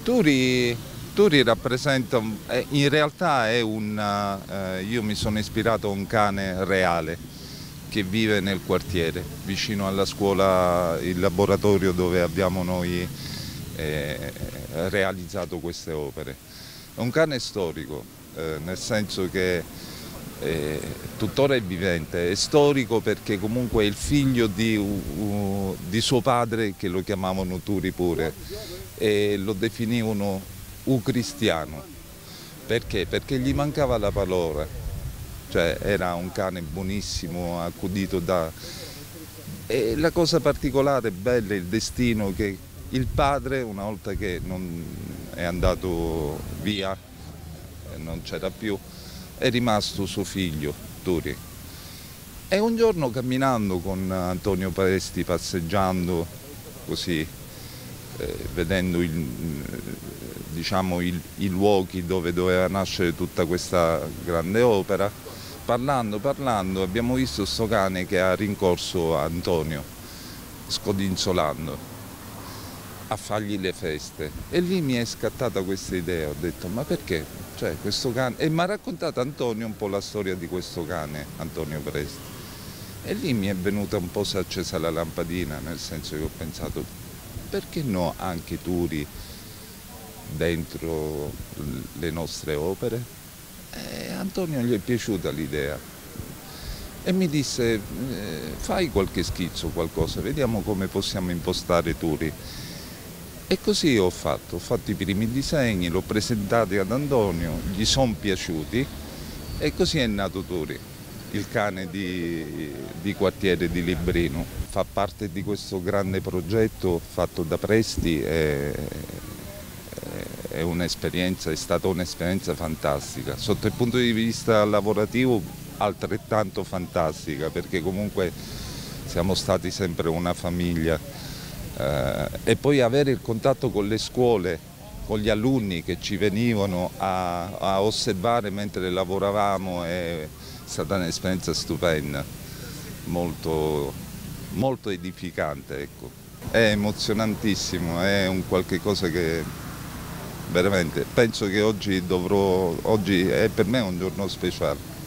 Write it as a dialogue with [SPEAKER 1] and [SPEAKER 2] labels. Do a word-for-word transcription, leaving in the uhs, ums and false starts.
[SPEAKER 1] Turi, Turi rappresenta, un- eh, in realtà è un, eh, io mi sono ispirato a un cane reale che vive nel quartiere, vicino alla scuola, il laboratorio dove abbiamo noi eh, realizzato queste opere. È un cane storico, eh, nel senso che eh, tuttora è vivente, è storico perché comunque è il figlio di, uh, di suo padre, che lo chiamavano Turi pure, e lo definivano u cristiano. Perché? Perché gli mancava la parola, cioè era un cane buonissimo, accudito da... E la cosa particolare, bella, è il destino che il padre, una volta che non è andato via, e non c'era più, è rimasto suo figlio, Turi. E un giorno camminando con Antonio Presti, passeggiando così, eh, vedendo il, diciamo, il, i luoghi dove doveva nascere tutta questa grande opera, parlando, parlando, abbiamo visto questo cane che ha rincorso Antonio, scodinzolando, a fargli le feste. E lì mi è scattata questa idea, ho detto ma perché? Cioè, questo cane... E mi ha raccontato Antonio un po' la storia di questo cane, Antonio Presti. E lì mi è venuta un po', si è accesa la lampadina, nel senso che ho pensato perché no anche Turi dentro le nostre opere? E a Antonio gli è piaciuta l'idea e mi disse eh, fai qualche schizzo, qualcosa, vediamo come possiamo impostare Turi. E così ho fatto, ho fatto i primi disegni, l'ho presentati ad Antonio, gli sono piaciuti e così è nato Turi, il cane di, di quartiere di Librino. Fa parte di questo grande progetto fatto da Presti e è un'esperienza, è stata un'esperienza fantastica. Sotto il punto di vista lavorativo altrettanto fantastica, perché comunque siamo stati sempre una famiglia. Eh, e poi avere il contatto con le scuole, con gli alunni che ci venivano a, a osservare mentre lavoravamo è stata un'esperienza stupenda, molto, molto edificante. Ecco. È emozionantissimo, è un qualche cosa che veramente penso che oggi dovrò, oggi è per me un giorno speciale.